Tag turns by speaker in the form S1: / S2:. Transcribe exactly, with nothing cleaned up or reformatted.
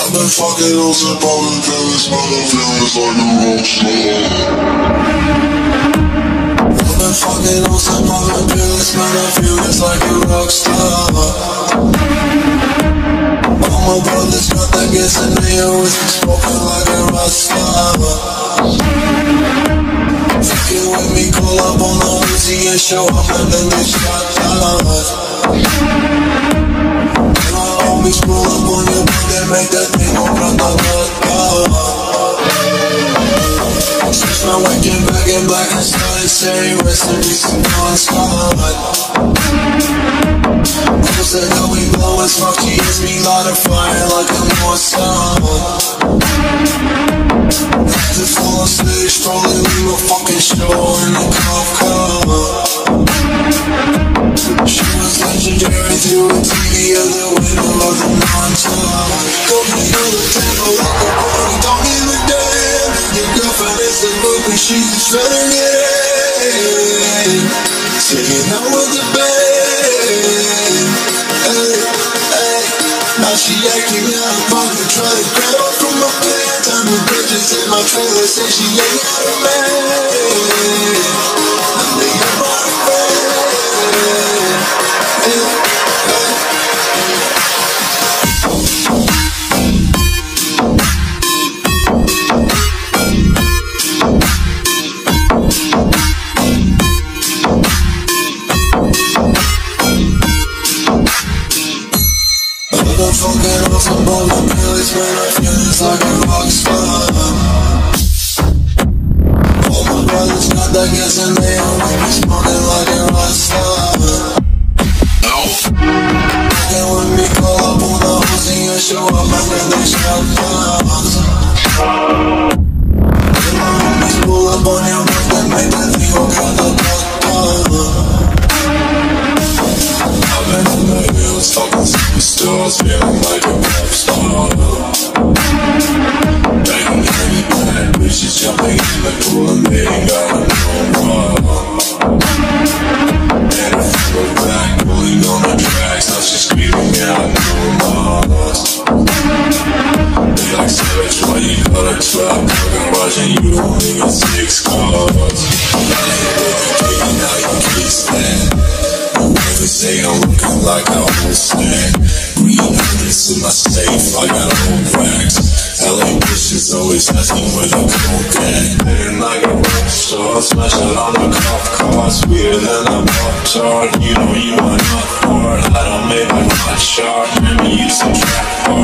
S1: I've been fucking on some other feelings, but I feel it's like a rock star. I've been fucking on some other feelings, but I feel it's like a rock star. All my brothers got that gas and they always be smoking like a rock star. Fucking with me, call up on the Uzi and show up and then they shot down. Homies pull up on your block and make that thing go run the block. Switch my waking back in black and started saying rest in peace and Bon Scott. People said that we blow as fuck, he hits me light a fire like a North Star. To fall on stage, probably leave a fucking show in the cop car. She was legendary through the T V of the window of the non-top. Go me on the table like a party, don't give a damn. Your girlfriend is a book and she's just trying to get in. Singing out with the band. Hey, hey. Now she acting out of pocket, trying to grab up from my pants. I'm the bitches in my trailer, say she ain't got a man. I think I'm my friend. Hey, hey. I've been fucking off some of my pills, man, I feel it's like a rock star. All my brothers got that gas and they always be smoking like a rock star. Fucking with me, call up on the Uzi and show up and then they shot bombs. And my homies pull up on your block and make that thing go run the block. I've been in the hills, fucking superstars, feeling like a pop star. Banging any bad bitches, jumping in the pool and they ain't got no more. And I feel back, pulling on the tracks, now she's screaming out no more. They like savage, why you got a trap? Fucking watching you only got six cars. Now you can't stand. They say I'm looking like a whole snack. Green hundreds in my safe, I got old racks. L A bitches always asking where the coke at. Living like a rock star, smashing on the cop car. Sweeter than a pop tart. You know you are not hard. I don't make my hot shot. Remember you some trap hard.